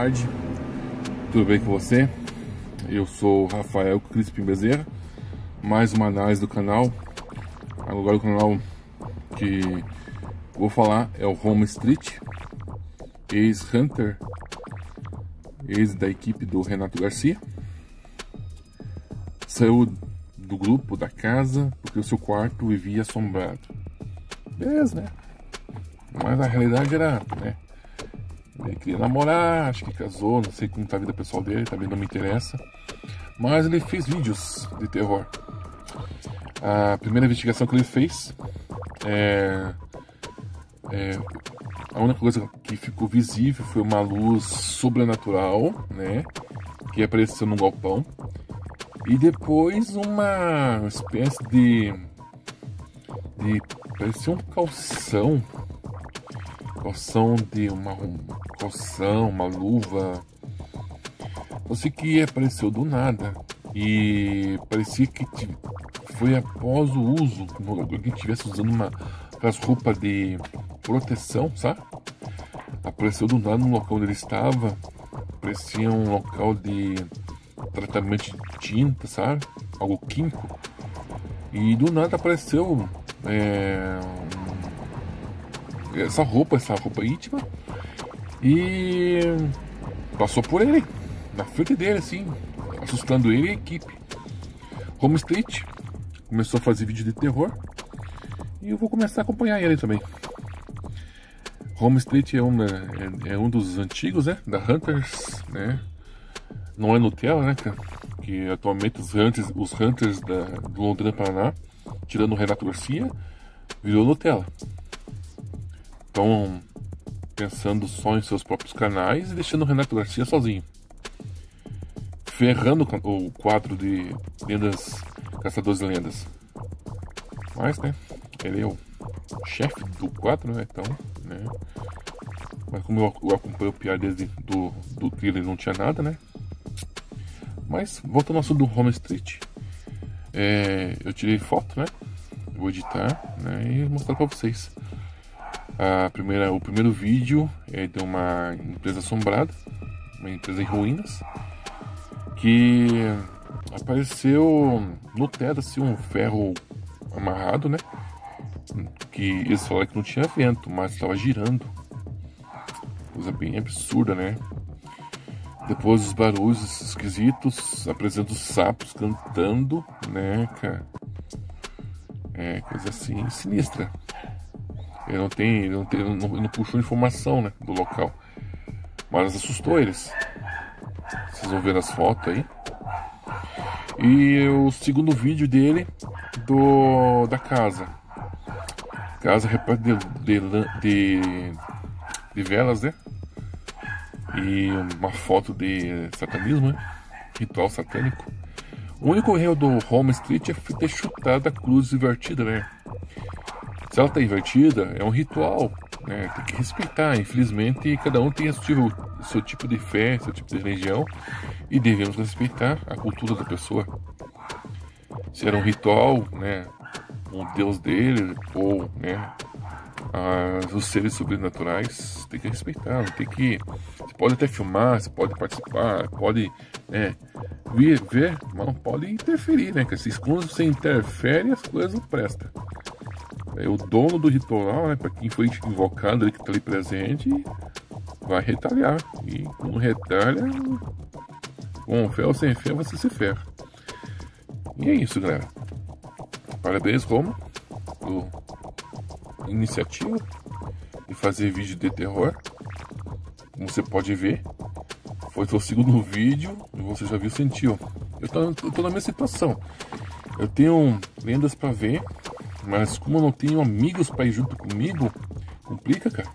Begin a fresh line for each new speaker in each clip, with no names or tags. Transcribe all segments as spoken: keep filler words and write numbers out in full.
tarde, tudo bem com você? Eu sou o Rafael Crispim Bezerra, mais uma análise do canal. Agora o canal que vou falar é o Home Street, ex-Hunter, ex da equipe do Renato Garcia. Saiu do grupo, da casa, porque o seu quarto vivia assombrado. Beleza, né? Mas a realidade era, né? Ele queria namorar, acho que casou, não sei como tá a vida pessoal dele, também não me interessa. Mas ele fez vídeos de terror. A primeira investigação que ele fez é, é a única coisa que ficou visível foi uma luz sobrenatural, né? Que apareceu no galpão. E depois uma espécie de, de parecia um calção. Calção de uma calção, uma luva. Não sei que apareceu do nada. E parecia que foi após o uso, como alguém estivesse usando uma aquelas roupas de proteção, sabe? Apareceu do nada no local onde ele estava. Parecia um local de tratamento de tinta, sabe? Algo químico. E do nada apareceu é, essa roupa, essa roupa íntima. E passou por ele, na frente dele, assim, assustando ele e a equipe. Home Street começou a fazer vídeo de terror. E eu vou começar a acompanhar ele também. Home Street é, uma, é, é um dos antigos, né? Da Hunters, né? Não é Nutella, né, cara? Que atualmente os Hunters, os Hunters da, do Londrina, Paraná, tirando o Renato Garcia, virou Nutella. Estão pensando só em seus próprios canais e deixando o Renato Garcia sozinho. Ferrando o quadro de lendas, Caçadores de Lendas. Mas, né, ele é o chefe do quadro, né, então, né. Mas como eu, eu acompanho o piar desde do, do trailer, não tinha nada, né. Mas, voltando ao assunto do Home Street, é, eu tirei foto, né, vou editar, né, e mostrar pra vocês. A primeira, o primeiro vídeo é de uma empresa assombrada, uma empresa em ruínas, que apareceu no teto assim um ferro amarrado, né, que eles falaram que não tinha vento, mas estava girando, coisa bem absurda, né. Depois os barulhos esquisitos, apresentam os sapos cantando, né, cara. É coisa assim sinistra. Ele não tem, ele não, tem, ele não, ele não puxou informação, né, do local, mas assustou eles. Vocês vão ver as fotos aí. E o segundo vídeo dele do da casa. Casa repleta de, de, de, de velas, né? E uma foto de satanismo, né? Ritual satânico. O único erro do Home Street é ter chutado a cruz invertida, né? Se ela está invertida, é um ritual, né? Tem que respeitar. Infelizmente, cada um tem seu, seu tipo de fé, seu tipo de religião, e devemos respeitar a cultura da pessoa. Se era um ritual, né? O deus dele, ou, né? Ah, os seres sobrenaturais, tem que respeitar, tem que. Você pode até filmar, você pode participar, pode, né, ver, ver, mas não pode interferir, né? Porque se quando você interfere, as coisas não prestam. É o dono do ritual, né? Para quem foi invocado, ele que está ali presente, vai retalhar. E quando retalha, com fé ou sem fé, você se ferra. E é isso, galera. Parabéns, Roma, por iniciativa de fazer vídeo de terror. Como você pode ver, foi o segundo vídeo e você já viu, sentiu. Eu tô, eu tô na minha situação. Eu tenho lendas para ver, mas como eu não tenho amigos para ir junto comigo, complica, cara.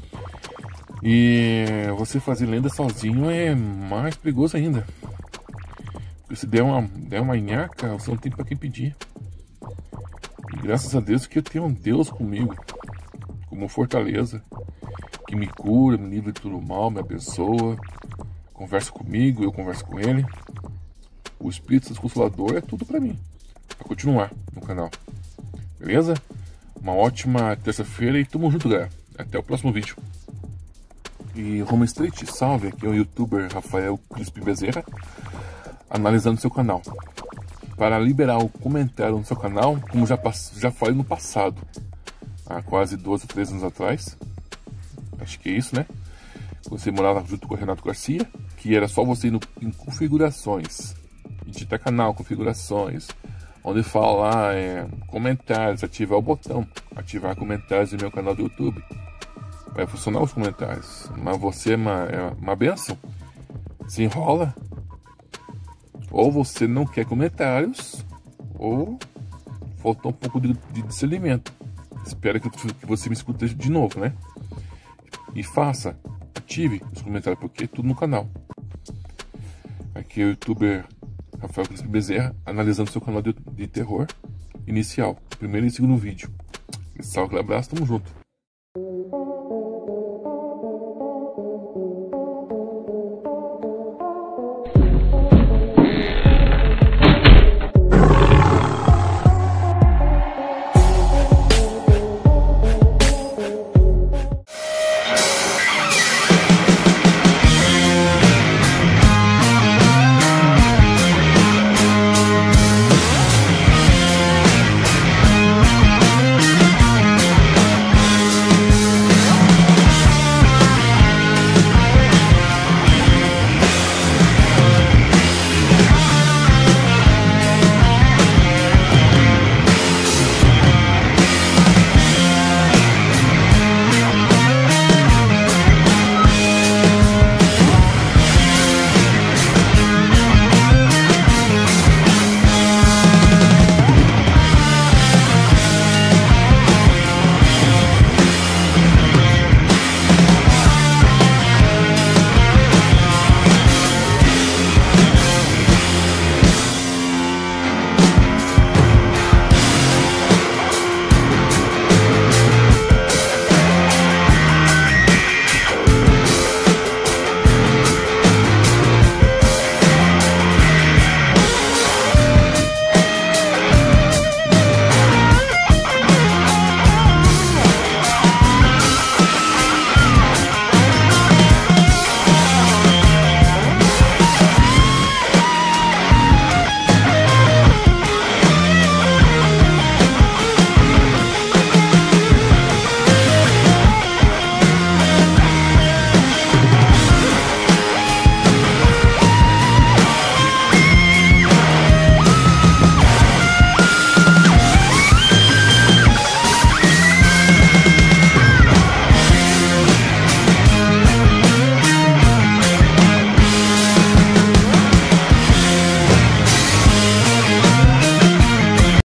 E você fazer lenda sozinho é mais perigoso ainda. Porque se der uma, der uma nhaca, você não tem para quem pedir. E graças a Deus que eu tenho um Deus comigo, como fortaleza, que me cura, me livra de todo mal, me abençoa, conversa comigo, eu converso com ele. O Espírito Consolador é tudo pra mim, pra continuar no canal. Beleza? Uma ótima terça-feira e tamo junto, galera. Até o próximo vídeo. E Home Street, salve, aqui é o youtuber Rafael Crispim Bezerra, analisando seu canal. Para liberar o comentário no seu canal, como já, já falei no passado, há quase doze, treze anos atrás, acho que é isso, né? Você morava junto com o Renato Garcia, que era só você ir no, em configurações, digitar canal, configurações, onde fala lá, é, comentários, ativar o botão, ativar comentários no meu canal do YouTube. Vai funcionar os comentários, mas você é uma, é uma benção, se enrola, ou você não quer comentários, ou faltou um pouco de, de discernimento. Espero que, que você me escute de novo, né? E faça, ative os comentários, porque é tudo no canal. Aqui é o youtuber Rafael Crispim Bezerra, analisando seu canal de, de terror inicial, primeiro e segundo vídeo. Salve, abraço, tamo junto.